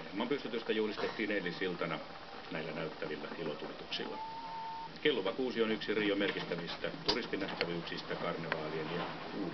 Maailmanpystytystä juhlistettiin eilisiltana näillä näyttävillä ilotulituksilla. Kelluva kuusi on yksi Rion merkittävistä turistinähtävyyksistä karnevaalien ja